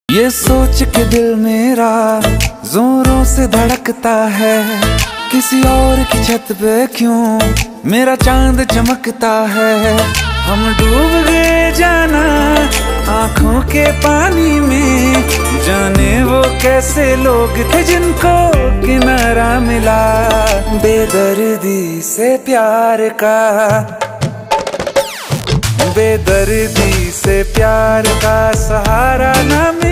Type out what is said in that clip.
ये सोच के दिल मेरा जोरों से धड़कता है, किसी और की छत पे क्यों मेरा चांद चमकता है। हम डूब गए जाना आंखों के पानी में, जाने वो कैसे लोग थे जिनको किनारा मिला। बेदर्दी से प्यार का, बेदर्दी से प्यार का सहारा ना मिला।